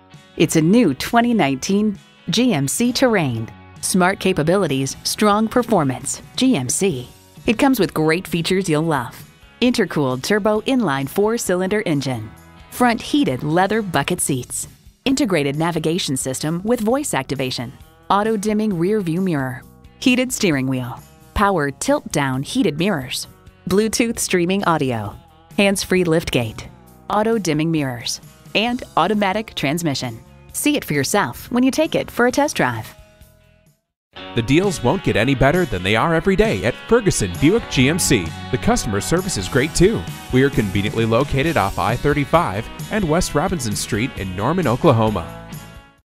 It's a new 2019 GMC Terrain. Smart capabilities, strong performance. GMC. It comes with great features you'll love. Intercooled turbo inline 4-cylinder engine. Front heated leather bucket seats. Integrated navigation system with voice activation. Auto dimming rear view mirror. Heated steering wheel. Power tilt down heated mirrors. Bluetooth streaming audio. Hands-free liftgate. Auto dimming mirrors. And automatic transmission. See it for yourself when you take it for a test drive. The deals won't get any better than they are every day at Ferguson Buick GMC. The customer service is great too. We are conveniently located off I-35 and West Robinson Street in Norman, Oklahoma.